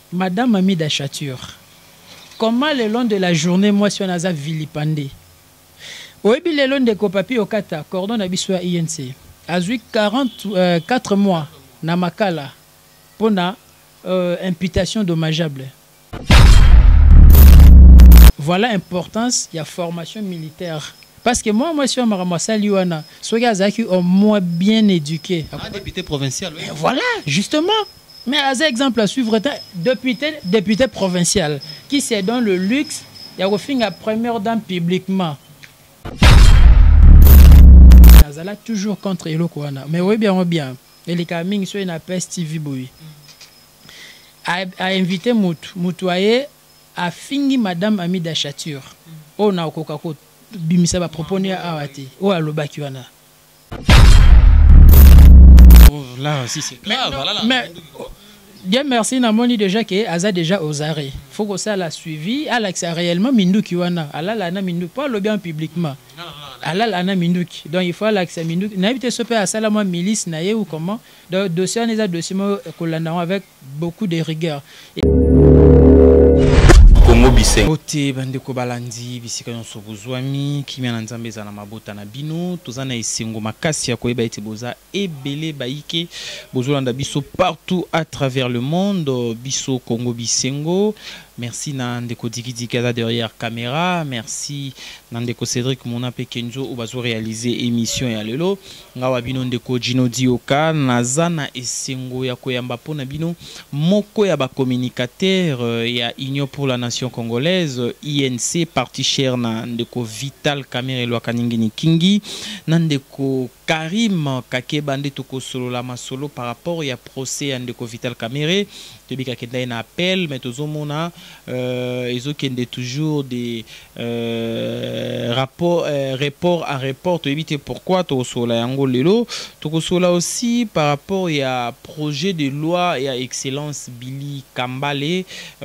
Madame a mis d'achature. Comment le long de la journée, moi, si on a vilipandé? Oui, le long de Kopapi au Kata, cordon d'Abissoua INC. A 44 mois, Namakala, pour la imputation dommageable. Voilà l'importance de la formation militaire. Parce que moi, si on m'a Liwana, ceux qui ont moins bien éduqué. Un député provincial, oui. Voilà, justement. Mais un exemple à suivre, député provincial, qui s'est dans le luxe, il a refait la première dame publiquement. Il a toujours contre Elokwana. Mais oui, bien. Et les camins, ils sont peste TV Boui. A invité Moutouaye à finir Madame Ami d'Achature. On a au Coca-Cola. Bimisa va proposer à Awati. Ou à Lobakiwana. Là aussi, c'est grave. Mais Dieu merci, Namoni déjà que Aza déjà aux arrêts. Faut que ça l'a suivi. Alex a réellement Minduki wana. Allah l'a Minduki. Pas le bien publiquement. Allah l'a Minduki. Donc il faut Alex Minduki. N'habite ce pas à Salama milice naïe ou comment. Donc dossier on est à dossier avec beaucoup de rigueur. Ote bandeko balandi bisika nyonso bozwami kimia na nzambe za na mabota na bino tozana esengo makasi ya koyeba ete boza ebele baike bozolanda biso partout à travers le monde biso Congo bisengo. Merci Nandeko Diki Kaza derrière caméra. Merci Nandeko Cédric Monape Kenzo ou bazo réaliser émission ya lelo. Ngawa bino ndeko Gino Dioka nazana esengo ya koyamba pona bino moko ya ba communicateur ya Union pour la Nation congolaise INC parti cher na ndeko Vital Kamere Lwa Kaningini Kingi Nandeko Karim Kakeba ndeko solo la masolo par rapport ya procès ya ndeko Vital Kamere tobika kenda na appel mais tozomona ils ont toujours des rapports report à report to éviter pourquoi to sola yango lelo to sola aussi par rapport à projet de loi et à excellence Billy Kambale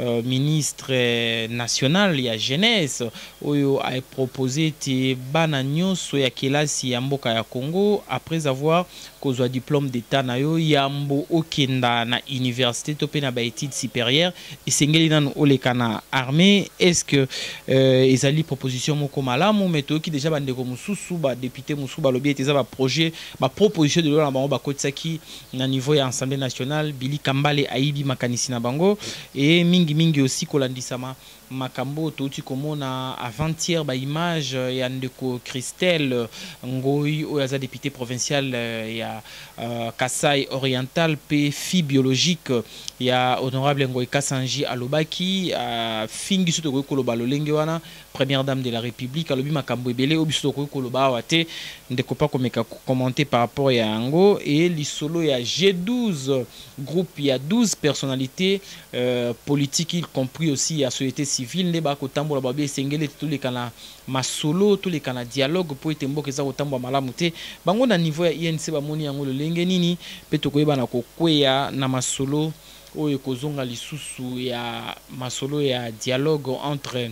ministre national ya jeunesse oyo a proposé te bananyo so ya kelasi ya mboka ya Congo après avoir kozwa diplôme d'état na yo yambo okenda na université to pe na ba études supérieures et sengeli nan olekana armée. Est-ce que ezali proposition moko malamu meto ki déjà bande ko mususu ba député mususu ba lobby eteza ba projet ba proposition de loi na bango ba kotsaki na niveau ya Assemblée nationale Billy Kambale aibi makanisi na bango et mingi aussi kolandisama makambo touti komona avant-hier ba image ya ndeko Christelle Ngoi oyaza député provincial ya Kasai oriental pe fi biologique ya honorable Ngoi Kasanji alobaki fingi soto ko koloba lolenge wana première dame de la République alobi makambo ebele obiso ko koloba wate ndeko pa komeka commenter par rapport ya ngo et lisolo ya G12 groupe ya 12 personnalités politiques y compris aussi ya société civile ne ba ko tambola ba be sengele tous les kana masolo tous les kana dialogue pour ete mboka za ko tambola malamu te bango na niveau ya INC ba moni yango lolenge nini pe to koyeba na ko kweya na masolo oyo kozonga lisusu ya masolo ya dialogue entre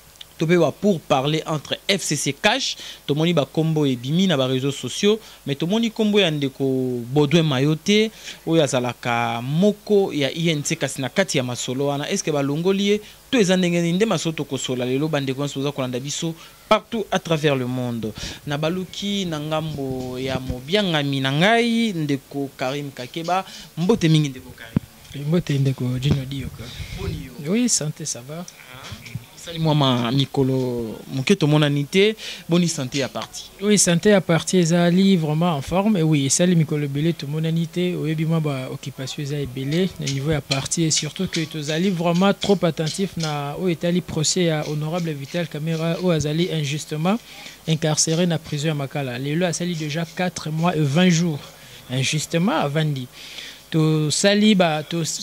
pour parler entre FCC Cash, tomoni ba kombo et bimi na ba réseaux sociaux, mais tomoni kombo ya ndeko Baudouin Mayotte, oyo azalaka moko ya INC kasina kati ya masolo wana. Est-ce que ba longolie to ezandenge nde masoto kosola lelo bandeko nsoza kolanda biso partout à travers le monde. Na baluki na ngambo ya mobiangami na ngai ndeko Karim Kakeba, mbote mingi ndeko Karim. Mbote ndeko Gino Dioka. Oui, santé ça va. Salut moi Mikolo Moketo monanité bonne santé à partie. Oui, santé à partie ezali vraiment en forme et oui, salut Mikolo Belé to monanité oyebi moi ba occupation ezali belé na niveau à partie et surtout que tozali vraiment trop attentif na o etali procès à honorable Vital Kamere o azali injustement incarcéré na prison à Makala. Lelo asali déjà 4 mois et 20 jours injustement avant dit. To saliba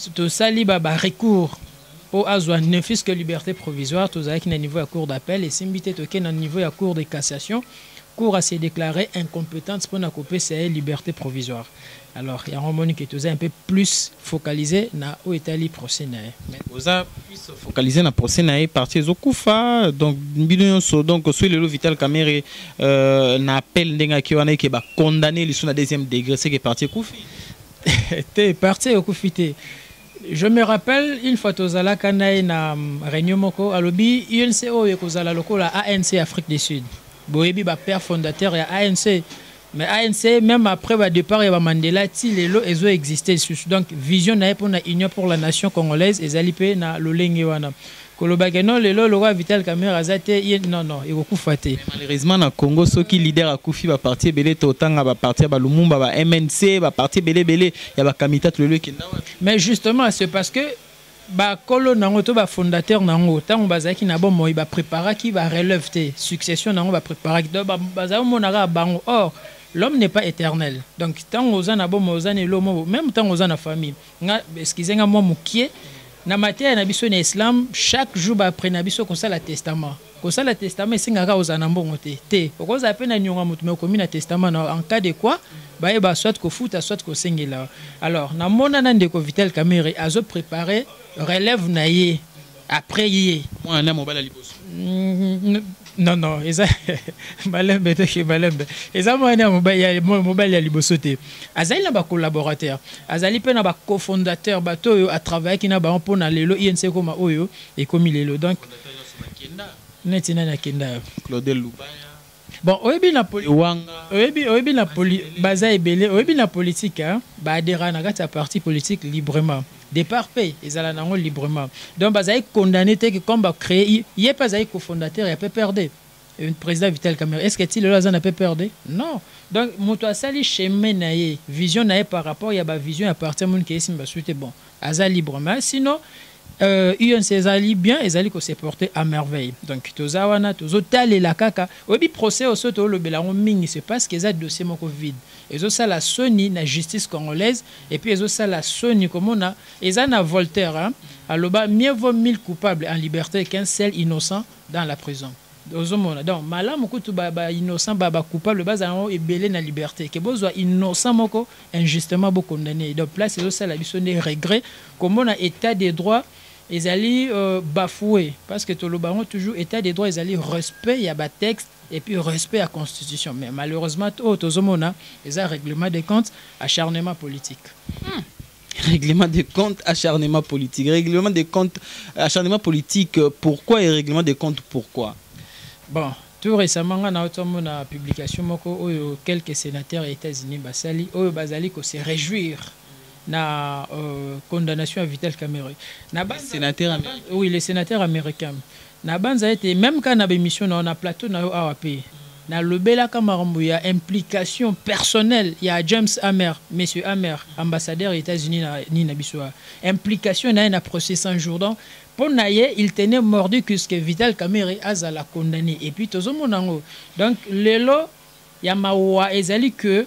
recours au azwa ne fût que liberté provisoire, tous avec un niveau à cour d'appel et simbité token un niveau à cour de cassation, cour à se déclarer incompétente pour couper ses liberté provisoire. Alors, il y a un moment qui est un peu plus focalisé na au Italie procès nae. Vous avez plus focalisé na procès nae parti Zokufa donc donc sur le Vital Kamere na appel ndenga ki wana ke ba condamner le sur la deuxième degré c'est que parti Koufi. T'es parti au Koufité. Je me rappelle une fois tozala kana na réunion moko alobi UNCO ekozala lokola ANC Afrique du Sud. Boyebi ba père fondateur ya ANC. Mais ANC même après le départ ya Mandela ti lelo ezo exister donc vision na pour na union pour la nation congolaise ezali pe na lolenge wana. Kolobake non lelo le roi Vital Kamerhe azate non ekokufa te. Malheureusement na Congo ceux qui leader akufi ba parti belé totanga ba parti ba Lumumba ba MNC ba parti belé ya ba kamita lelo kenda. Mais justement c'est parce que ba kolo nango to ba fondateur nango tango bazaki na bon moi ba préparer qui va relève te succession nango ba préparer do ba za monaka bango or l'homme n'est pas éternel. Donc tant aux ans bon ozan et l'homme même tant aux ans na famille. Nga excusez nga moi mukie na matière na biso na islam chaque jour ba après na biso kosala testament. Kosala testament singaka ozana mbongo te. Okoza apena nyonga mutu me komi na testament en cas de quoi ba soit ko futa soit ko sengela. Alors na mona na ndeko Vital Kamerhe azo préparer relève na ye après ye. Moi na mobile liboso. Non, eza balembe te ke balembe. Eza mwana mobile ya liboso te. Azali na ba collaborateur, azali pe na ba cofondateur bato yo a travailler ki na ba mpona lelo INC koma oyo et komi lelo. Donc netina na kenda Claudel Lubaya. Bon, oyebi na baza ebele, oyebi na politique ba adhérent na kati ya parti politique librement. Départ pay ezala nango librement. Donc baza condamné te que comme ba créer yé pas aïe cofondateur et PPRD. Un président Vital Kamerhe est-ce que tu le a PPRD? Non. Donc moto asali chemin na ye, vision na ye par rapport ya ba vision à partir mon qui est suite bon. Aza librement sinon UNC ezali bien ezali ko se porter à merveille. Donc tozawana tozotale la kaka obi procès au soto le belango mingi c'est parce que ça dossier moko vide. Ezo ça la soni na justice congolaise et puis ezo ça la soni comme on a eza na Voltaire hein aloba mieux vaut 1000 coupables en liberté qu'un seul innocent dans la prison. Donc malamu kutu ba innocent ba coupable bazango ebele na liberté que bozwa innocent moko injustement bo condamné. Donc place ezo ça la biso ne regret comme on a état des droits ils allaient bafouer parce que tout le baron toujours état des droits ils allaient respect il y a ba texte et puis respect à la constitution mais malheureusement tozomona ils a règlement des comptes acharnement politique. Règlement des comptes acharnement politique règlement des comptes acharnement politique pourquoi et règlement des comptes pourquoi? Bon tout récemment on a une publication moko quelques sénateurs des États-Unis basali bazali ko se réjouir na condamnation à Vital Kamerhe. Sénateur américain. Oui, les sénateurs américains. Na banza été même quand na émission on a plateau na AAP. Na lobela kamarambu ya implication personnelle ya James Hammer, monsieur Hammer, ambassadeur des États-Unis na bisoa. Implication na procès 100 jours donc pour naye il tenait mordu que Vital Kamerhe a la condamné et puis tozomonango. Donc lelo ya mawa ezali que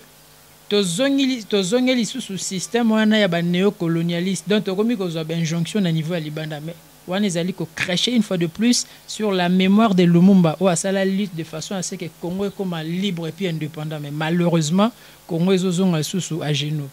tozongeli sous système wana ya ba néocolonialiste donc tokomi ko zwa injonction à niveau ya libanda mais wana ezali ko cracher une fois de plus sur la mémoire de Lumumba ou à ça la lutte de façon à ce que Congo est comme libre et puis indépendant mais malheureusement Congo ezozonga sous à genoux.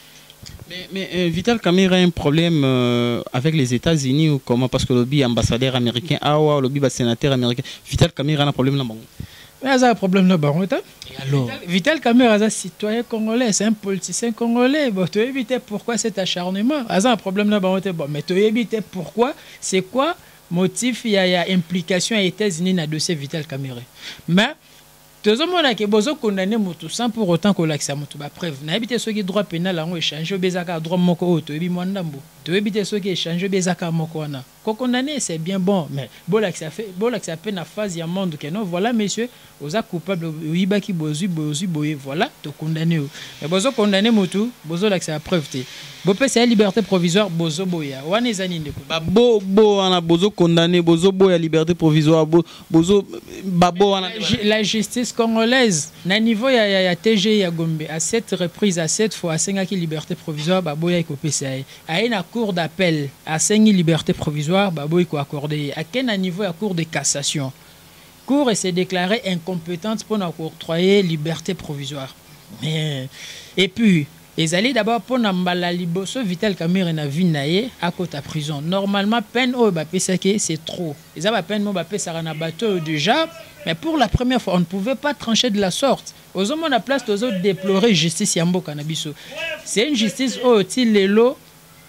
Mais Vital Kamerhe a un problème avec les États-Unis ou comment parce que le ambassadeur américain awa le sénateur américain Vital Kamerhe a un problème là-bas. Mais ça a un problème là-bas. Alors Vital Kamerhe est un citoyen congolais, c'est un politicien congolais. Bon, tu évites pourquoi cet acharnement? Ça a un problème là-bas. Bon, mais tu évites pourquoi? C'est quoi motif? Il y a implication aux États-Unis dans le dossier Vital Kamerhe. Mais tout le monde a besoin de condamner Moutou sans pour autant qu'on l'accès à Moutou. Preuve, n'a habité ceux qui droit pénal ont échangé au Bézaka droit moko tu ébi mwandambo. Tu habité ceux qui échangé au Bézaka moko wana. Qu'on condamner c'est bien bon, mais bon l'accès à peine à phase ya monde que non voilà monsieur, aux a coupable oyiba qui bozu boye voilà, te condamner. Mais bozo condamner Moutou, bozo l'accès à preuve té. Bo pe c'est liberté provisoire bozo boya. Wana ezani ndeko. Ba bo ana bozo condamner bozo boya liberté provisoire bozo babo wana la justice congolaise na niveau ya TG ya Gombe à 7 reprises à 7 fois à 5 liberté provisoire baboya ikopesa a une cour d'appel à 5 liberté provisoire baboya ko accorder à quel niveau à cour de cassation cour et s'est déclarée incompétente pour octroyer liberté provisoire mais et puis ils allaient d'abord pour nambala liboso Vital Kamerhe na vie naie à côté à prison. Normalement peine au ba pesake c'est trop. Ils avaient peine mo ba pesara na bateau déjà mais pour la première fois on ne pouvait pas trancher de la sorte. Aux hommes la place aux autres déplorer justice yambo canabiso. C'est une justice au tilelo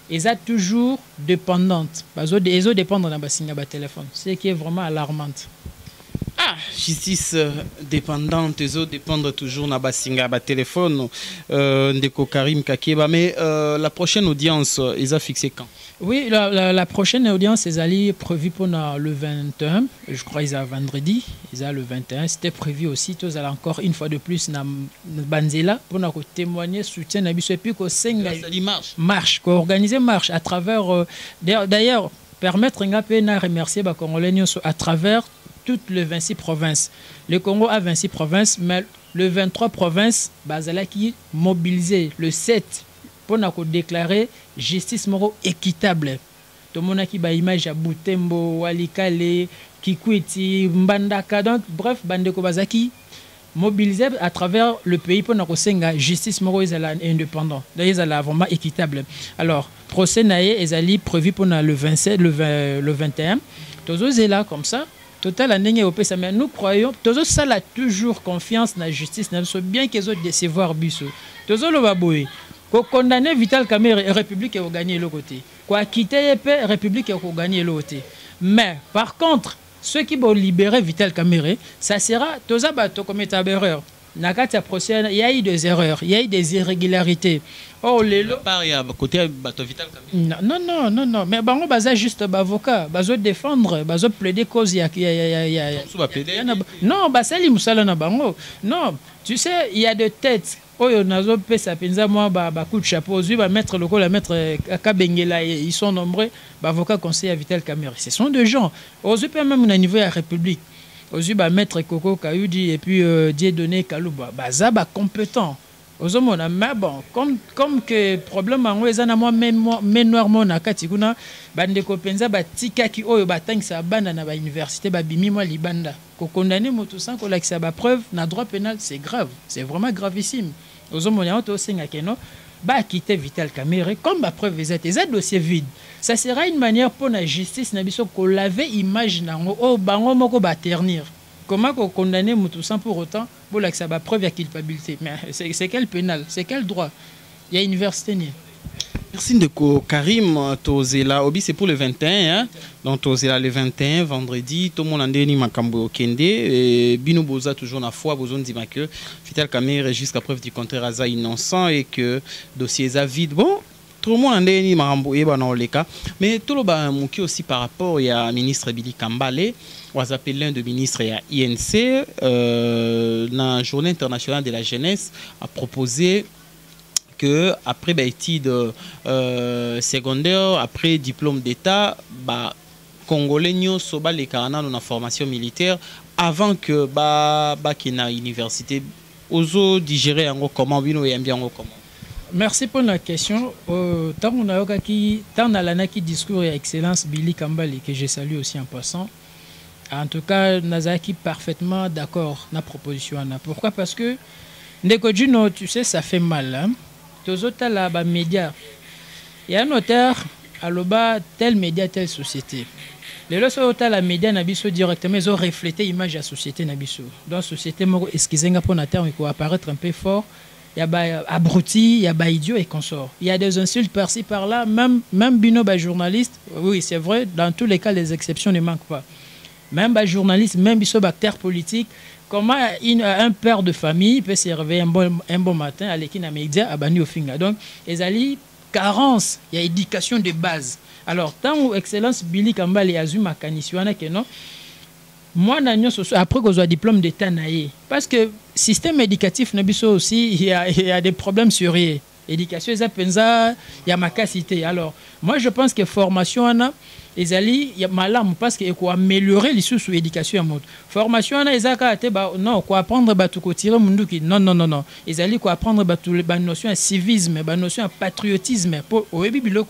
ils sont toujours dépendantes. Ils dépendent de leur téléphone, ce qui est vraiment alarmante. Ah, justice dépendante, ils dépendent toujours de leur téléphone. Ndeko Karim Kakeba, mais la prochaine audience, ils ont fixé quand? Oui, la prochaine audience est prévue pour le 21. Je crois qu'ils ont vendredi. Ils ont le 21. C'était prévu aussi. Ils ont encore une fois de plus na Banzela pour témoigner soutien et puis qu'on marche, qu'on organise marche à travers. D'ailleurs, permettre de remercier les Congolais à travers toutes les 26 provinces. Le Congo a 26 provinces, mais le 23 provinces, Bazala qui mobilisé le 7 pour déclarer justice moro équitable. Tout le monde qui a image à Butembo, Walikale, Kikwiti, Mbandaka, donc bref, Bandeko Bazaki mobilisé à travers le pays pour la justice moro indépendant. D'ailleurs, ils sont vraiment équitable. Alors, procès naïe est prévu pour le 27, le 21. Tous est là comme ça. Total mais nous croyons, tous ça a toujours confiance dans la justice, bien qu'ils ont décevoir Bissot. Tous le baboué. Pour condamner Vital Kamerhe, la République a gagné l'autre côté. Quoi quitter la République a gagné l'autre côté. Mais par contre, ceux qui vont libérer Vital Kamerhe, ça sera tous abattus comme état d'erreur. Nakata procès, il y a eu des erreurs, il y a eu des irrégularités. Oh les lots. Par côté bateau Vital Kamerhe. Non. Mais bango baza juste avocat, bazo défendre, bazo plaider cause Non, basali musala na bango. Non, tu sais, il y a des têtes. Oyo nazo pesa penza moi coup de chapeau, ozui ba mettre le la mettre Kabengela, ils sont nombreux, avocat conseiller à Vital Kamerhe. Ce sont des gens. Ozui même au niveau de la République. Ozui ba mettre Koko Kayudi et puis Dieudonné Kalouba, baza ba compétent. Ozomona mais bon comme que problème en ezana moi noirement na katikuna bande ko penza ba tikaki oyo batangisa banda na ba université ba bimi moi libanda ko condamner moto sans ko lakisa ba preuve na droit pénal, c'est grave, c'est vraiment gravissime. Ozomona to senga keno ba quitter Vital Kamerhe comme ba preuve ezat dossier vide. Ça sera une manière pour la justice na biso ko laver image nango o bango moko ba ternir. Comment condamner Moutou sans pour autant pour la preuve de culpabilité? Mais c'est quel pénal? C'est quel droit? Il y a une université. Merci de Karim Tozela. Obi, c'est pour le 21. Hein? Donc Tozela le 21, vendredi. Tout le monde a dit Makambo Kende. Bino Boza, toujours la foi. Bozo dit que Vital Kamerhe, jusqu'à preuve du contraire, est innocent et que le dossier est vide. Bon. Tout le monde a dit Makambo dans les cas. Mais tout le monde aussi par rapport à ministre Billy Kambale. On va appeler l'un des ministres à INC, dans la Journée internationale de la jeunesse, a proposé que après études secondaires, après diplôme d'État, Congolais soba les carana dans la formation militaire avant que qu'il na université, oso digérer en comment bino et bien comment. Merci pour la question. Tant on a l'anaki discours et excellence Billy Kambale que je salue aussi en passant. En tout cas, Nazaki parfaitement d'accord na proposition. Pourquoi? Parce que Ndeko, tu sais, ça fait mal. Hein? Tous autres là, médias. Il y a un auteur à l'oba tel média, telle société. Les autres la média nabiso directement ils ont reflété l'image de la société nabiso. Dans la société, excusez-moi pour la terme, il faut apparaître un peu fort. Il y a abruti, il y a idiot et consort. Il y a des insultes par-ci par-là, même bino journaliste. Oui, c'est vrai. Dans tous les cas, les exceptions ne manquent pas. Même les journalistes, même les acteurs politiques, comment un père de famille peut se réveiller un bon matin à l'équipe média à Bani Ofinga. Donc, il y a carence, il y a éducation de base. Alors, tant où excellence Billy Kambale et Azuma Kanisiwana que non, moi, après que j'ai diplôme d'État, parce que le système éducatif aussi, il y a des problèmes sur lui. Éducation, il y a ma capacité. Alors, moi, je pense que formation, il y a malam parce qu'il faut améliorer les sous l'éducation. Formation, il y a non, quoi apprendre à tirer non. Il faut apprendre à notion de civisme, à notion de patriotisme. Pour au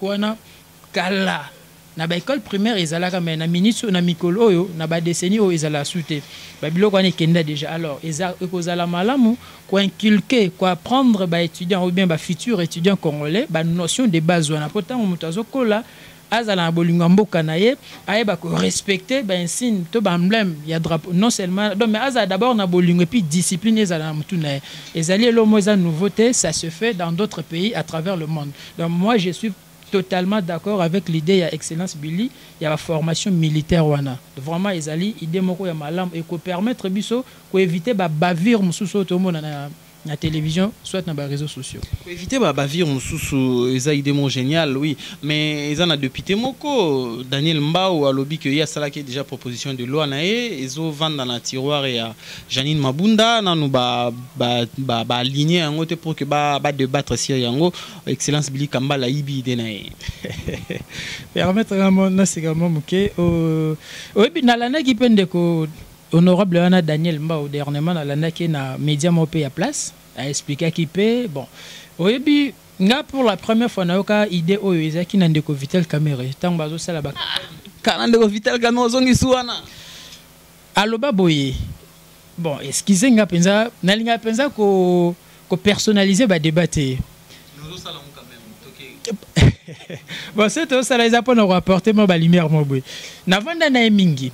kala. Na ba école primaire ezalaka mais na ministre na mikolo oyo na ba décennie oyo ezala souté ba biloko ane kenda déjà. Alors ekozala malamu ko inculquer ko apprendre ba étudiants ou bien ba futurs étudiants congolais ba notion de base wana pourtant mutazo kola azala na bolingo mboka na ye ayeba ko respecter ba insigne to ba emblème ya drapeau non seulement donc mais azala d'abord na bolingo et puis discipline ezala na mutu na ezali lo moza nouveauté, ça se fait dans d'autres pays à travers le monde. Donc moi je suis totalement d'accord avec l'idée ya excellence Billy ya la formation militaire wana vraiment ezali idée moko ya malam et ko permettre biso ko éviter ba bavure mususu to mona na la télévision, soit dans les réseaux sociaux. Pour éviter bah bavir sous eza idée mon génial oui mais ils en a depuis temoko Daniel Mbao a lobby que y a ça qui est déjà proposition de loi nae ezo vendre dans la tiroir et à Janine Mabunda nanu ba aligner en côté pour que ba débattre sur yango excellence Billy Kamba la ibi idée nae permettre na c'est vraiment muke oui na lana qui pende ko honorable Anna Daniel Mbao dernièrement dans l'année qui na média mopé à place a expliqué qui peut bon oui nga pour la première fois na yoka idée o eza ki na ndeko Vital Kamerhe tant bazo sala ba kana ndeko Vital Kamerhe zongi suana aloba boye bon excusez nga penza na linga penza ko personnaliser ba débattre nous sala on quand même bon c'est tout ça les apports rapporter ma ba lumière mo boye na vanda na mingi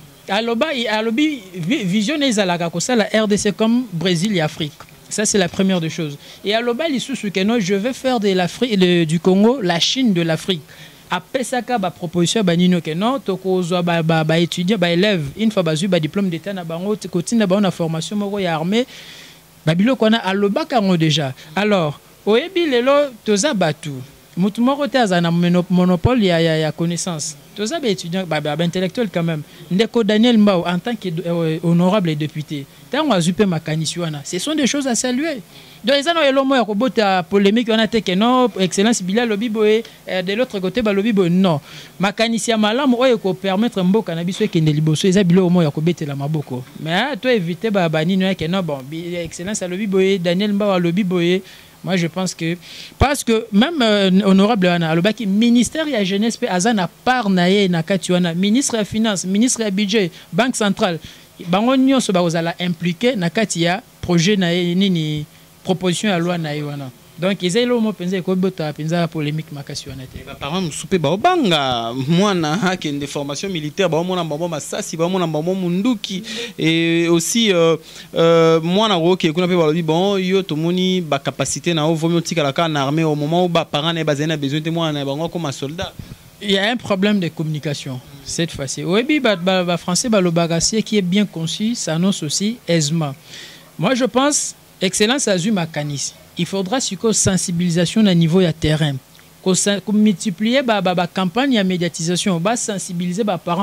alobi vision ezalaka ko la RDC comme Brésil et Afrique. Ça c'est la première des choses. Et aloba lisusu que non, je vais faire de l'Afrique du Congo la Chine de l'Afrique. Après ça ba proposition ba nino que non toko zo ba étudiant ba élève une fois bazu ba diplôme d'état na bango kotina ba na formation moko ya armée ba biloko na aloba kango déjà. Alors oyebi lelo toza batu mutu moko te aza na monopole ya connaissance. Tous ça étudiants intellectuel quand même. Ndeko Daniel Mbao en tant qu'honorable député. Tant on a zupe makanisiwana. Ce sont des choses à saluer. Donc ils ont eu l'homme à robota polémique on a été que non excellence Bilal lobby boy de l'autre côté ba lobby boy non. Makanisia malam oyo ko permettre mboka na biso ke ndeliboso eza bilo omo ya ko betela maboko. Mais toi éviter ba banino que non bon excellence lobby boy Daniel Mbao lobby boy. Moi, je pense que... Parce que même honorable Anna, le ministère de la jeunesse, Azana part naye na katuana, ministre de la finance, ministre de budget, banque centrale, bangonyo so ba ozala impliqué na katia projet naye nini proposition à loi naye wana. Donc ils ont mo penza ko bota penza polémique makasiwana te. Par exemple soupe ba obanga mwana hake de formation militaire ba mona mbambo masasi ba mona mbambo munduki et aussi mwana roke kuna pe ba lobi bon yo tomoni ba capacité na vomi tika la kana armée au moment où ba parents na bazena besoin de mwana bango comme soldat. Il y a un problème de communication cette fois-ci. Oui, ba français ba le bagassier qui est bien conçu, ça annonce aussi aisément. Moi je pense excellence Azuma Kanis. Il faudra une sensibilisation à niveau de terrain. Multiplier la campagne de médiatisation, sensibiliser les parents.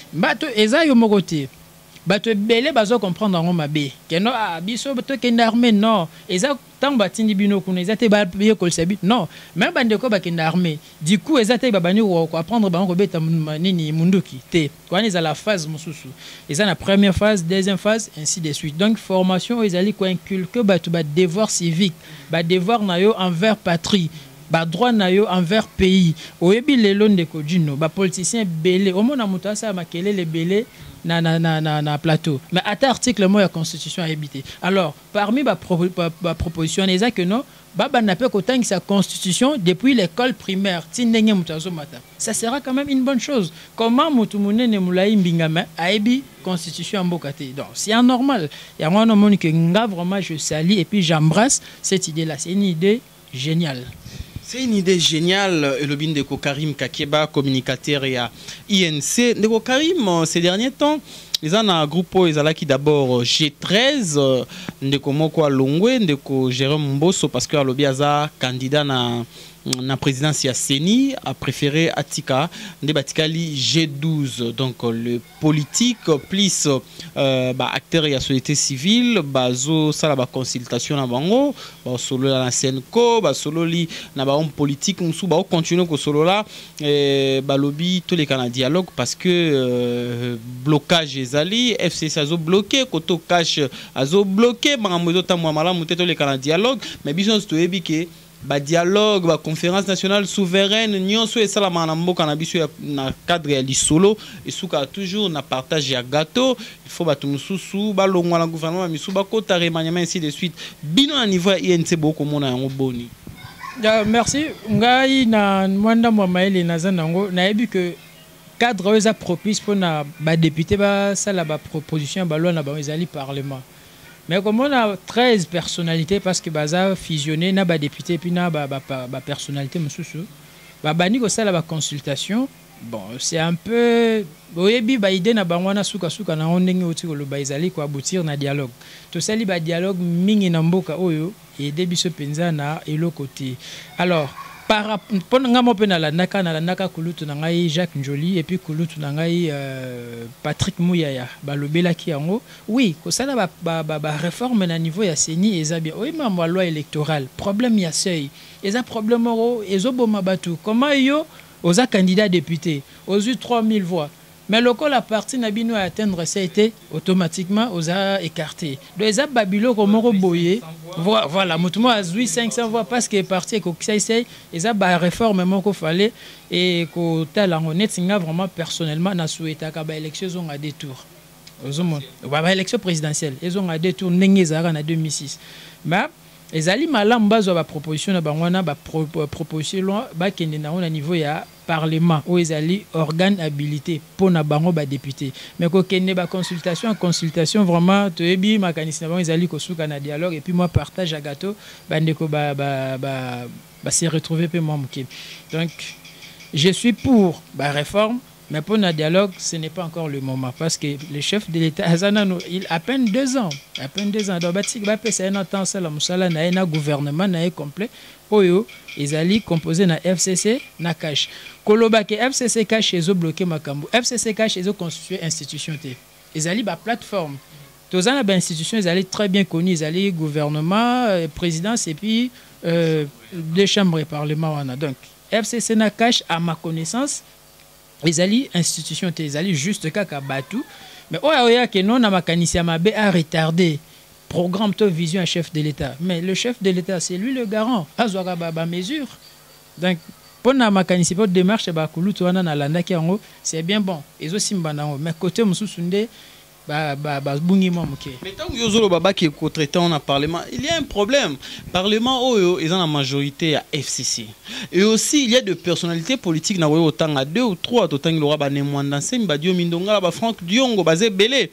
Bato belé bazo comprendre ngo mabe que non biso bato ke armée non eza tant batindi bino kuna eza te ba payer ko sabi non même bande ko ba ke armée du coup eza te ba bani ko apprendre ba ngo beta nini munduki te kwa eza la phase mususu eza na première phase deuxième phase ainsi de suite donc formation ezali ko inculquer bato ba devoir civique ba devoir na yo envers patrie ba droit na yo envers pays oyebi lelo ndeko dino ba politicien belé au mona muta sa makelele belé na plateau mais à article moi la constitution a habité alors parmi ma proposition les a que non baba n'a pas qu'autant que sa constitution depuis l'école primaire tindenge mutazo mata ça sera quand même une bonne chose comment mutumune ne mulai mbingama aibi constitution mbokate donc c'est anormal il y a moi non moni que nga vraiment je salue et puis j'embrasse cette idée là c'est une idée géniale. C'est une idée géniale, le bin de Karim Kakeba, communicateur et à INC. De Karim, ces derniers temps, ils ont un groupe qui d'abord G13, de Komoko Longwe, de Jérôme Mbosso, parce que Alobiaza, candidat na la présidence ya Seni a préféré Atika Ndebatikali G12 donc le politique plus acteur et la société civile bazo sala ba consultation na bango ba solo la Senko ba solo li na ba homme politique musu ba continuer ko solo la ba lobby tous les canaux dialogue parce que blocage ezali FCC azo bloqué koto cash azo bloqué ba mozo tamwa mala muteto les canaux dialogue mais biso to ebike ba dialogue ba conférence nationale souveraine nyonso et sala na mboka na biso na cadre ya lisolo et souka toujours na partage ya gâteau il faut ba tumususu ba longwa na gouvernement misu ba kota remaniement ainsi de suite bino à niveau INC boko mona yango boni. Merci ngai na mwanda mwa maele na zanango na yebi que cadre eza propice pour na ba député ba sala ba proposition ba loi na ba ezali parlement. Mais comme on a 13 personnalités, parce que Baza fusionné, n'a pas député, puis n'a pas personnalité, monsieur. babani ko sala ba consultation. Bon, c'est un peu oyebi ba idée na bangwana suka suka na ondenge oti ko loba ezali ko aboutir na dialogue. To sali ba dialogue mingi na mboka oyo et debiso penza na eloko te. Alors par ngamo pe na landaka kulutu na ngai Jacques Njoli et puis kulutu na ngai Patrick Mouyaya balobelaki yango oui ko sala ba réforme na niveau ya CENI eza bien oui ma loi électorale problème ya seuil eza problème oro ezoboma batu comment yo aux candidats députés aux eu 3000 voix mais le la partie n'a bien atteindre ça été automatiquement aux a écarté donc les babilo comme boyé voilà mutumo a 500 voix parce que parti ko ça ils a ba réforme même qu'il fallait et ko tala honnête singa vraiment personnellement na souhaité ka ba élection ont à détour aux ba élection présidentielle ils ont à détour ndenge zara na 2006 mais ezali malamu bazo ba proposition na bangwana ba proposition ba kende na au niveau ya parlement ou ezali organe habilité pour na bango ba député mais ko kende ba consultation vraiment to ebi makanisi na bango ezali ko suka na dialogue et puis moi partage à gâteau bandeko ba se retrouver pe moi muke donc je suis pour ba réforme. Mais pour le dialogue, ce n'est pas encore le moment parce que le chef de l'État, il a à peine 2 ans. À peine 2 ans. Donc, c'est un temps, c'est un gouvernement complet. Oyo, ils allaient composer na FCC, na cash. Kolobake FCC cash, ils ont bloqué Makambu. FCC cash, ils ont constitué institution. Ils allaient la plateforme. Tous les institutions, ils allaient très bien connues. Ils allaient gouvernement, présidence et puis 2 chambres et parlement. Donc, FCC na cash, à ma connaissance, ils allaient institution ils allaient juste kaka batu mais oya que non na makanisi mabe a retardé programme to vision à chef de l'État mais le chef de l'État c'est lui le garant azwaka ba mesure donc pour na makanisi pour démarche ba kulutu wana na landaki yango c'est bien bon ezo simba nango mais côté mususunde bungi momuke mais tant que yozolo baba qui est traité en parlement il y a un problème parlement oyo ils ont la majorité à FCC et aussi il y a des personnalités politiques na autant à 2 ou 3 autant il aura ba nemwanda semba dio mindonga ba Franck Diongo bazé belé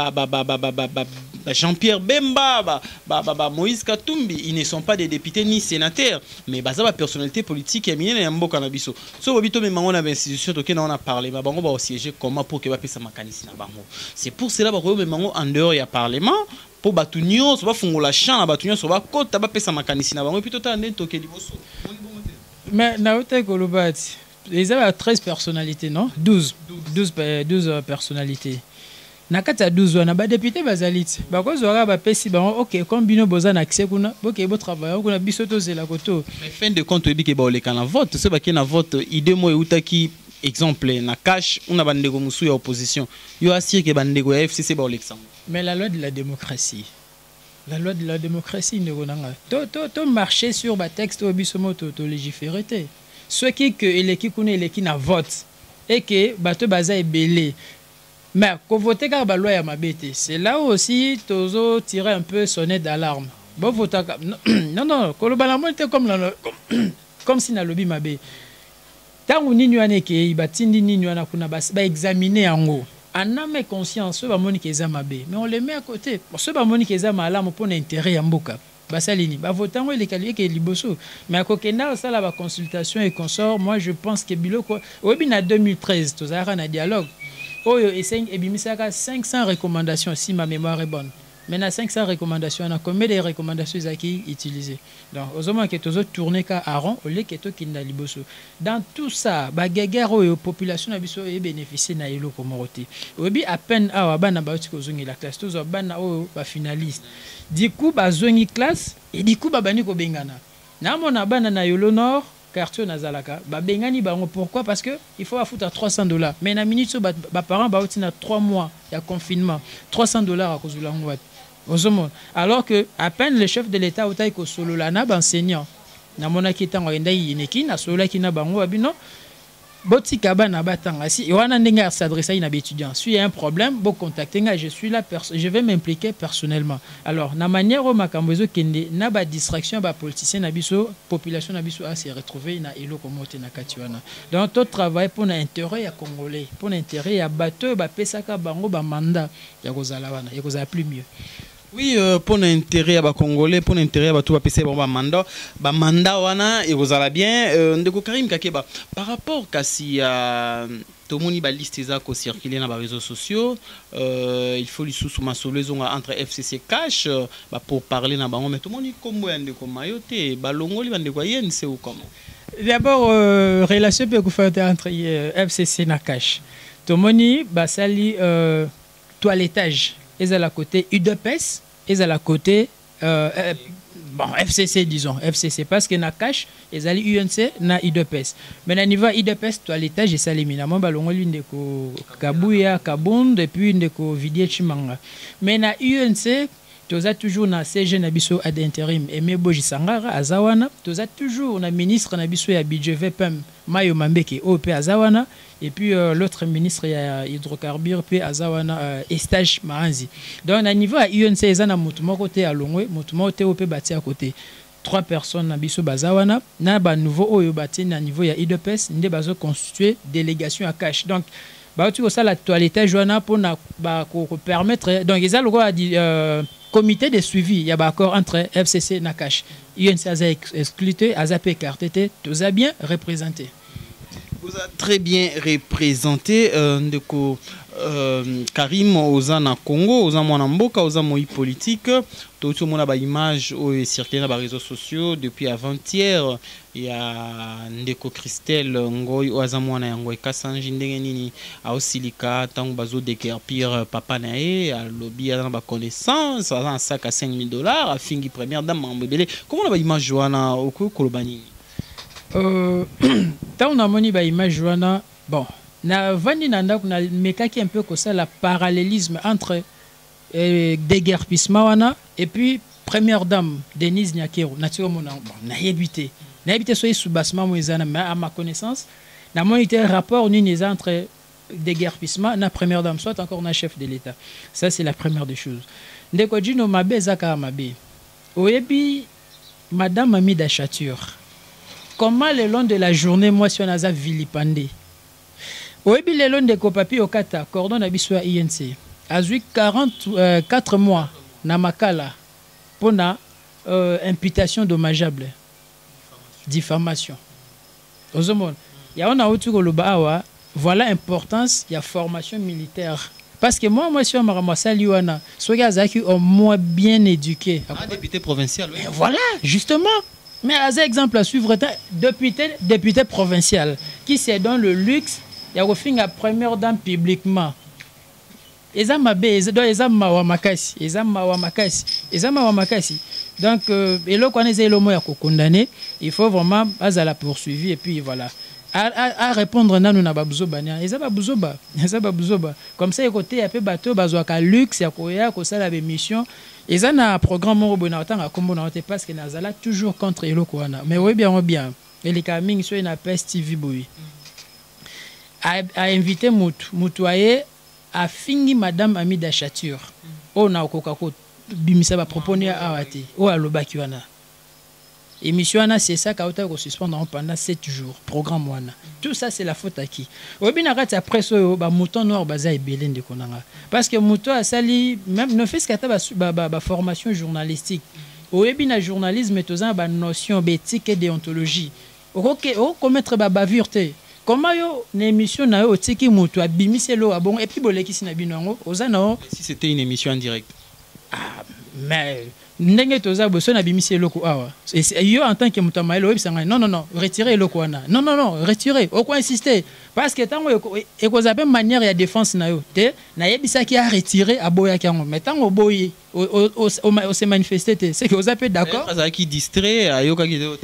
Jean-Pierre Bemba Moïse Katumbi ils ne sont pas des députés ni sénateurs mais baza ba personnalité politique et minene ya mboka na biso so bobito me mango na institution to ke na on a parlé ba bango ba siéger comment pour que ba pesa makanisi na bango c'est pour cela ba ko me mango en dehors ya parlement pour batunyo so ba fungola champ na batunyo so ba kota ba pesa makanisi na bango plutôt ta ndento ke liboso mais na uta ko lobati ils avaient 13 personnalités non 12 personnalités nakata 12 wana ba député bazalit ba ko zora ba pesi ba OK comme bino boza na accès kuna boke bo travail kuna biso to zela koto mais fin de compte ebi ke ba oleka na vote ce ba ke na vote idée mo eutaki exemple na cash on a bandeko musu ya opposition yo assire ke bandeko ya FCC ba oleka mais la loi de la démocratie ne gonanga to marcher sur ba texte obisomo to légiférer ceux qui que eleki kuna eleki na vote et que bato baza ebelé. Mais quand vous votez la loi Yamabete, c'est là aussi Tozo tirer un peu sonner d'alarme. Bon, non, comme si na lobby Mabé. Tant qu'on n'y a que il batindi n'y a kuna bas examiner en haut. En âme et conscience, ceux qui ont Mabé, mais on les met à côté. Ceux qui ont alarme pour l'intérêt en boka. Basalini, votant les qualifiés qui est liboso. Mais à Kokena, ça la consultation et consort, moi je pense que Biloko, au en 2013, tous un dialogue. Oyo et bimisaka 500 recommandations si ma mémoire est bonne. Maintenant 500 recommandations, on a combien de recommandations qui utilisées. Donc aux hommes qui ont tourné à rond au lieu que to kinda liboso. Dans tout ça, bagagère oyo population abiso e bénéficier na elo komoroté. Obi à peine awa bana ba uti kozongi la classe tous bana oyo ba finaliste. Du coup ba zongi classe et du coup ba bani ko bengana. Na mona bana na yolo nord quartier nazalaka ba bengani bango pourquoi parce que il faut foutre à $300 mais na minute so ba parents ba uti na 3 mois ya confinement $300 à kozula ngwat ozomo alors que à peine le chef de l'état utai ko solo la na enseignant na mona kitango enda yineki na solo la kina bango abino boti kabana batanga si wana ndenga s'adresser à un étudiant si il y a un problème bon contacter je suis là je vais m'impliquer personnellement alors na manière au makambozo kende na ba distraction ba politicien na biso population na biso a se retrouver na elo komote na katiwana donc tout travail pour l'intérêt ya congolais pour l'intérêt ya bateau ba pesaka bango ba mandat ya kozala wana ya kozala plus mieux Oui, pour l'intérêt à Congolais, pour l'intérêt à tout va passer bon mandat wana et vous allez bien ndeko Karim Kakeba par rapport kasi à tout le monde ba liste za ko circuler dans les réseaux sociaux il faut les sous ma solution entre FCC Cash pour parler na bango mais tout le monde comme ndeko Mayote balongo li ndeko yen c'est ou comment d'abord relation peut que faire entre FCC na Cash tout le monde basali toilettage et à la côté UDPS et à la côté bon FCC disons FCC parce que na cash et ali UNC na IDPS mais na niveau IDPS toilettage et salimina moi balongo linde ko Kabuya Kabund depuis ndeko Vidier Chimanga mais na UNC toza toujours na CG na biso ad intérim Aimé Boji Sangara azawana toza toujours na ministre na biso ya budget VPM Mayo Mambeke OP azawana et puis l'autre ministre ya hydrocarbures puis azawana Estage Maanzi donc na niveau à UNC ezana mutu moko te alongwe mutu moko te OP bati à côté 3 personnes na biso bazawana na ba nouveau oyo bati na niveau ya IDPS nde bazo constituer délégation à cash donc ba tu ça la toilettage wana pour na ba ko permettre donc ils a le droit comité de suivi, il y a accord entre FCC et Cash. UNC a exclué, AZAP écarté, tout a bien représenté. Vous avez très bien représenté Karim Ozana Congo, Ozana Mboka, Ozana politique. Tout le monde a une image circulée dans les réseaux sociaux depuis avant-hier. Il y a Ndeko Christelle Ngoy Ozamwana Ngoy Kassanji Ndengenini a Osilika tant bazo dékerpir papa nae a lobby à la connaissance a un sac à $5,000 a fingi première dame Mbele. Comment on a image Joana Oko Kolobani tant on a moni ba image Joana bon na vandi nanda kuna mekaki un peu comme ça la parallélisme entre déguerpissement wana et puis première dame Denise Nyakero naturellement na yebité na yebité soy soubassement moizana mais à ma connaissance na monité rapport ni entre déguerpissement na première dame soit encore na chef de l'état ça c'est la première des choses ndeko dino mabe zaka mabe oyebi madame Amida Chature comment le long de la journée moi si on a za vilipandé oyebi le long de kopapi okata cordon na biso ya INC azui 44 mois na makala pour na imputation dommageable diffamation ozomona ya on a outu ko loba awa voilà importance ya formation militaire parce que moi sur maramasa liwana soki azaki au moins bien éduqué député provincial oui. Voilà justement mais as exemple à suivre député provincial qui c'est dans le luxe ya kofinga première dame publiquement ezama makasi donc eloko wana eza elomo ya kokondane il faut vraiment azala poursuivi et puis voilà à répondre nanu na babuzoba eza babuzoba comme ça côté ya pe bato bazwaka luxe ya koya kosala ba mission eza na programme moko bona otanga kombo na ote parce que nazala toujours contre eloko wana mais oui bien et coming so na peste TV boy a invité mutu aye a fingi madame Amida Chature on a okokako bimisa ba proposer awati o alobaki wana émission wana c'est ça ka ko suspendre pendant 7 jours programme wana tout ça c'est la faute à qui obina kati après so ba mouton noir baza ebele ndeko nanga parce que mouton asali même ne fait ce kata ba formation journalistique obina journalisme tozana ba notion éthique et déontologie o commettre ba bavure. Comment yo une émission na yo tiki mutu abimiselo abon et puis bolekisi na binongo ozana si c'était une émission en direct mais ndenge toza boso na bimiselo ko awa yo en tant que mutu maelo ebisanga non retirer eloko wana non retirer au quoi insister parce que tango e ko zape manière ya défense na yo te na yebisa ki a retirer aboya kango mais tango boyi o se manifester c'est que vous avez d'accord ça qui distrait ayoka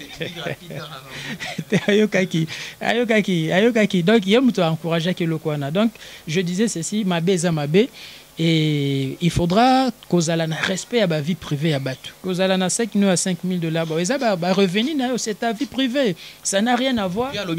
ki donc il y a mutu encourager que eloko wana donc je disais ceci mabe za mabe. Et il faudra qu'on ait un respect à la vie privée à battre. Qu'on ait un $5,000. Revenir, c'est ta vie privée. Ça n'a rien à voir. Alors,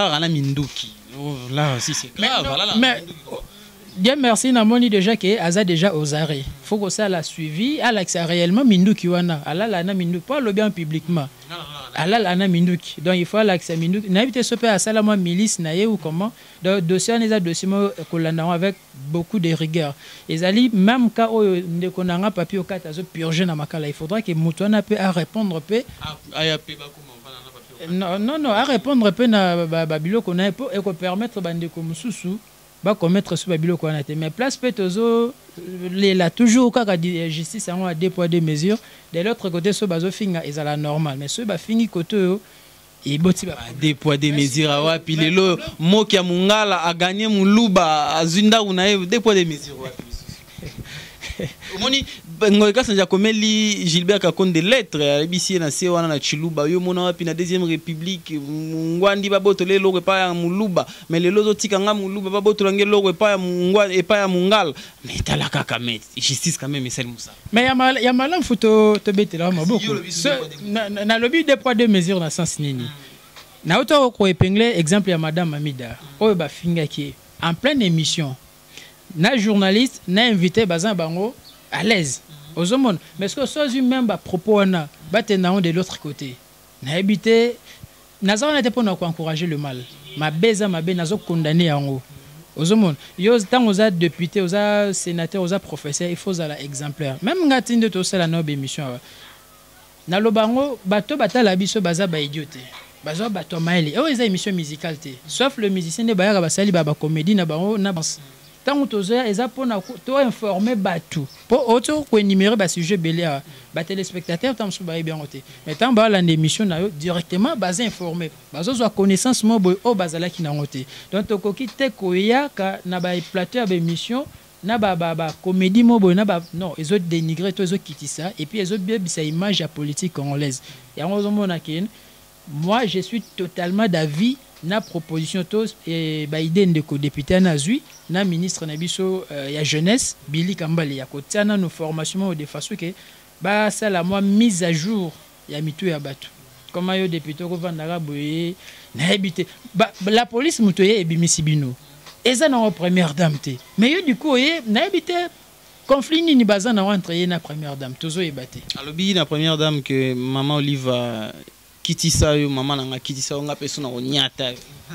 là, si c'est grave. Mais, Dieu merci, Namoni déjà que Aza déjà aux arrêts. Il faut que ça la suivi. À l'accès réellement Mindouki wana. Allah la na Mindouki. Pas le bien publiquement. alala na minduki donc il faut alakisa minduki na bité sope asala moi milice na ye ou comment donc dossier les dossier kolanda avec beaucoup de rigueur ezali même cas oyo ndeko nanga papier okata zo purger na makala il faudra que mutu na peut à répondre pe non à répondre pe na babiloko na po et ko permettre bandeko mususu ba commettre sous babiloko na te mais place pe tozo la toujours kaka justice a deux poids deux mesures de l'autre côté so bazo finga ezala normal mais so ba fingi côté et boti ba deux poids deux mesures wapi lelo moki ya mungala a gagné muluba azunda una deux poids deux mesures wapi omoni ngoika sanja komeli Gilbert Kakonde lettre ABC na se wana na Chiluba yo mona wapi na deuxième république ngwandi babotole loko pa ya muluba mais lelo zotika nga muluba babotola ngelo loko pa ya mungwa et pa ya mungala mais talaka kamet justice quand même c'est musa mais ya malam photo to betela maboko na lobby deux poids deux mesures na sens nini na auto ko épingler exemple ya madame Amida oyo ba finga ki en pleine émission na journaliste na invité bazan bango à l'aise aux hommes mais ce que soit même ba propos na batena de l'autre côté na habité naza on était pour encourager le mal ma beza ma be nazo condamner yango aux hommes yo tant aux députés aux sénateurs aux professeurs il faut la exemplaire même ngati de to sala na émission na lobango bato batala biso baza ba idiote bazo bato maeli o eza émission musicale te sauf le musicien de bayaka basali ba comédie na bango na tant tozoya eza pona to informer batu po auto ko énumérer ba sujet belé ba téléspectateurs tant so ba bien oté mais tant ba la émission na yo directement bas informer bazo zo connaissance mo boy o bazala ki na ngoté donc to koki te ko ya ka na ba plateau ba émission na ba comédie mo boy na ba non ils ont dénigré to zo kitisa et puis ils ont bien bisa image à politique congolaise et on zo mona ken moi je suis totalement d'avis na proposition tous et ba idée ndeko député na zui na ministre na biso ya jeunesse Billy Kambale ya kotiana nos formations de façon que ba ça la moi mise à jour ya mitu ya batu comme yo député ko vandaka boye na habité la police mutoye ebimisi bino eza na première dame te mais yo du coup na habité conflit ni bazana entre na première dame tozo ebate alobi na première dame que maman Oliva kitisa yo maman nanga kitisa nga personne na nyata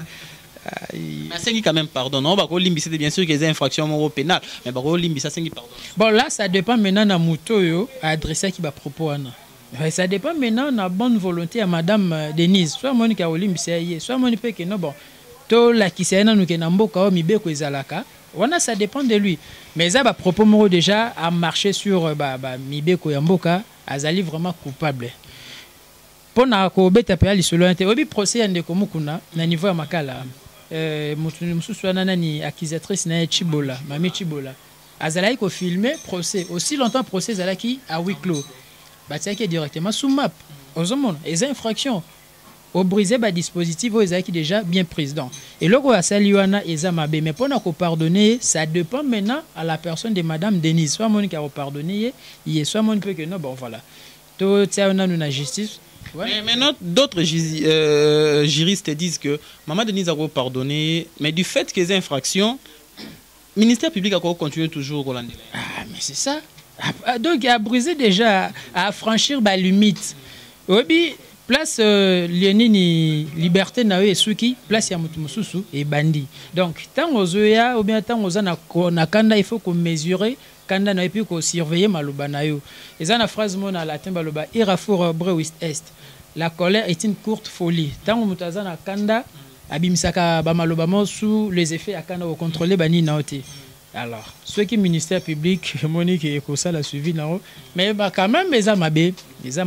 mais c'est quand même pardon non ba ko limbi c'est bien sûr que les infractions pénales mais ba ko limbi ça c'est pardon bon là ça dépend maintenant na muto yo adresser qui ba propos ana ça dépend maintenant na bonne volonté à madame Denise soit Monica olimbi c'est soit Monique que non bon to la kisena nous que na mboka o mibeko ezalaka wana ça dépend de lui mais ça ba propos mo déjà a marché sur mibeko ya mboka azali vraiment coupable pona ko beta pe ali solo ante obi procès ande ko mukuna na niveau ya makala mutu mususu wana nani accusatrice na Chibola mami Chibola azalaki ko filmer procès aussi longtemps procès azalaki à huis clos batiaki directement sous map ozomona les infractions au briser ba dispositif ezalaki déjà bien président et loko asali wana eza mabe mais pona ko pardonner ça dépend maintenant à la personne de madame Denise soit Monica ko pardonner il soit mon peu que non bon voilà to tia na justice. Ouais. Mais d'autres juristes disent que Maman Denise a pardonné, mais du fait que les infractions, le ministère public a continué toujours au lendemain. Ah, mais c'est ça. Donc, il a brisé déjà, à franchir la limite. Oui, place Lénine, liberté na et Suki, place Yamutumosusu et Bandi. Donc, tant aux oya, ou bien tant aux anakanda, il faut qu'on mesure. Kanda na epi ko surveiller maloba na yo eza na phrase mona latin baloba irafour brewist est la colère est une courte folie tant mutaza na kanda abimisaka ba maloba mo sous les effets akana au contrôler bani na oté alors ceux qui ministère public Monique et ko ça la suivi na mais quand même eza mabe eza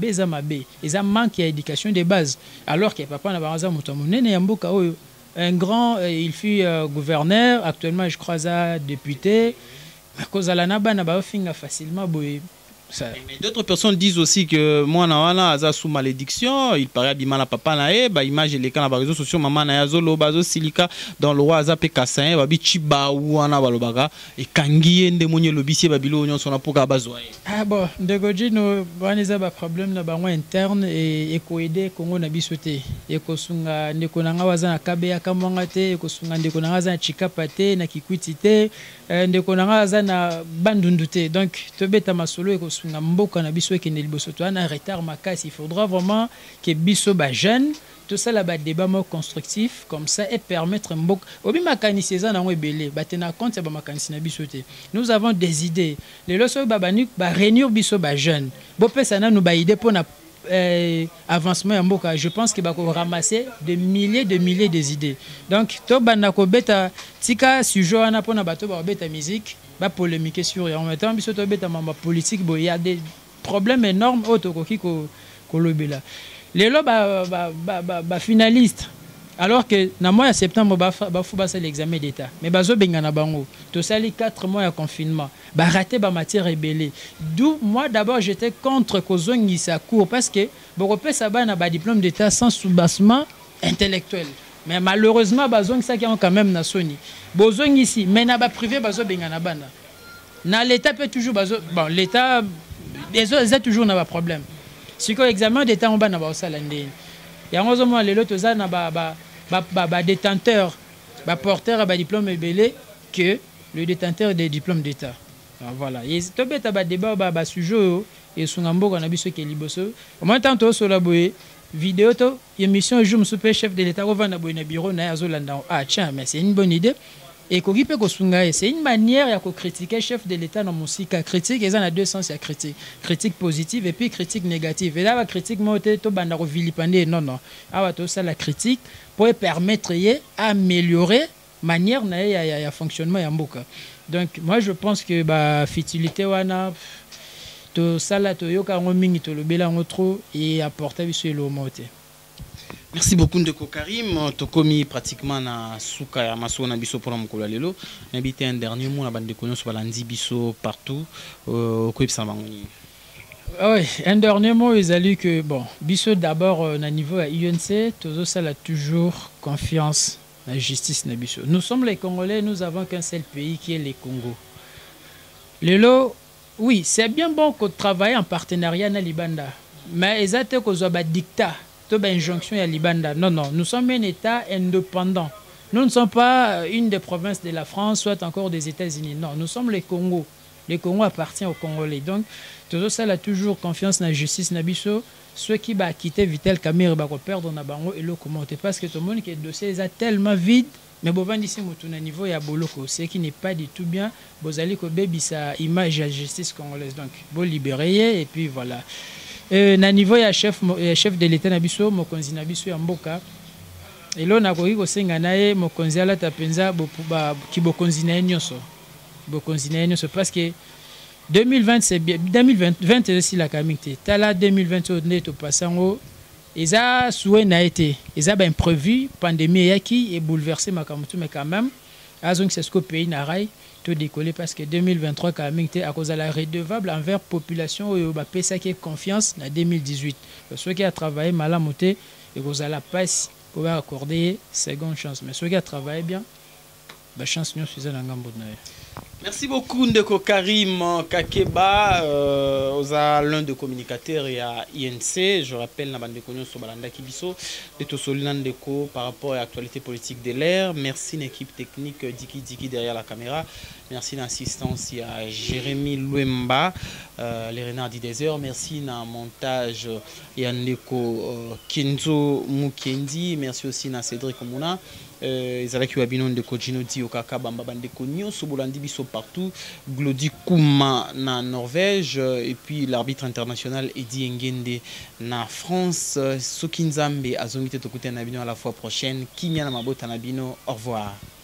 manque d'éducation de base alors que papa na baza muto monene ya mboka oyo un grand il fut gouverneur actuellement je crois à député à cause de la naba na ba finga facilement boy. Mais d'autres personnes disent aussi que moi na aza sous malédiction, il paraît bimala papa na ba image les quand na réseaux sociaux maman na zolo bazo silika dans le roi aza pe kassin ba bi chiba wana balobaka e kangiye nde monye lobisi ba bilo nyon sona poka bazwa. Ah bon, ndeko jino baniza ba problème na bango interne et ko aider Congo na bisoté. E ko sunga ndeko na ngawaza na kabe ya kamwanga te, e ko sunga ndeko na ngaza na chikapa te na kikwiti te, ndeko na ngaza na bandundu te. Donc to beta masolo e ko esunga mboka na biso ekende liboso to na retard makasi. Il faudra vraiment que biso ba jeune tout ça là bas débat constructif comme ça et permettre mbok obi makanisi eza na ngo ebele batena compte ba makanisi na biso te. Nous avons des idées les loso babani ba réunir biso ba jeune bo pesa na nous ba idée pour na avancement ya mboka. Je pense que bako ramasser des milliers des idées. Donc to banda ko beta tika sujet wana pona bato ba beta musique ba polémiquer sur en même temps biso to beta mamba politique bo il y a des problèmes énormes auto ko lobela. Les lots finalistes. Alors que dans le mois de septembre, il faut l'examen d'État. Mais bazo bengana bango. Tout ça, les 4 mois de confinement. Raté ma matière rébellée. D'où moi d'abord j'étais contre Kozongi sa cour parce que Boropé Saba n'a pas diplôme d'État sans soubassement intellectuel. Mais malheureusement, bazong ça qui ont quand même na Sony. Bozong ici, mais n'a pas privé bazo bengana bana. Na l'État peut toujours bazo. Bon, l'État, les autres toujours n'a pas problème. Si que l'examen d'État on va na ba osalande. Ya ngozo mo lelo toza na ba détenteur, ba porteur ba diplôme belé que le détenteur des diplômes d'État. Voilà. Et to beta ba débat ba sujet et sunga mboka na biso ke liboso. En même temps to so la boye vidéo to émission jour super chef de l'État revend na boye na bureau na azolanda. Ah tiens, mais c'est une bonne idée. Et c'est une manière de critiquer le chef de l'État dans la musique. Critique, il y a deux sens, il y a critique. Critique positive et puis critique négative. Et là, la critique, moi, je suis non. Ça, la critique pour permettre d'améliorer la manière de fonctionnement. Donc, moi, je pense que la futilité, tout ça, et apporter le mot. Merci beaucoup Ndeko Karim. Tokomi pratiquement na suka ya maso na biso pour mokolo lelo. N'habite un dernier mot na bande konyo so balandi biso partout au Kwebsa Mangoni. Oui, un dernier mot ils a lu que bon, biso d'abord na niveau à UNC, tozo ça a toujours confiance dans la justice na biso. Nous sommes les Congolais, nous avons qu'un seul pays qui est le Congo. Lelo, oui, c'est bien bon qu'on travaille en partenariat na Libanda, mais exactement qu'on soit dictat. Injonction à Libanda. Non, non, nous sommes un État indépendant. Nous ne sommes pas une des provinces de la France, soit encore des États-Unis. Non, nous sommes les Congo. Le Congo appartient aux Congolais. Donc, tout ça a toujours confiance dans la justice. Nabiso, ceux qui vont quitter Vital Kamerhe vont perdre na bango et le commenter. Parce que tout le monde qui est dossier est tellement vide. Mais bon, ici, mon niveau est à Boloko. Ce qui n'est pas du tout bien. Vous allez que baby sa image de la justice congolaise. Donc, vous libérer et puis voilà. Na niveau ya chef de l'État na biso mokonzi na biso ya mboka elo na koki kosenga naye mokonzi ala tapenza ki bokonzi na nyonso parce que 2020 c'est bien 2020 aussi la kamite tala 2020 on to passango eza souhait na été eza ba imprévu pandémie yaki et bouleversé makamutu mais quand même azong c'est ce que pays na rai tout décoller parce que 2023 quand même à cause de la redevable envers population et ba pesa qui confiance en 2018 ceux qui a travaillé malamoté et cause à la passe pour accorder seconde chance mais ceux qui a travaillé bien ba chance nous faisait dans ngambo na. Merci beaucoup Ndeko Karim Kakeba, l'un des communicateurs à INC. Je rappelle na bande konyo so balanda kibiso de to solina Ndeko par rapport à l'actualité politique de l'air. Merci l'équipe technique Diki derrière la caméra. Merci l'assistance à Jérémy Louemba, les renards du désert. Merci na montage à Ndeko Kenzo Mukendi. Merci aussi à Cédric Mouna. Ezalaki wabino Ndeko Jinodi Okaka Bamba Bandeko Nyonso Bolandi biso partout, Glody Kouma na Norvège et puis l'arbitre international Eddie Ngende na France. Soki Nzambe azongite tokute na bino à la fois prochaine. Kinya na mabota na bino. Au revoir.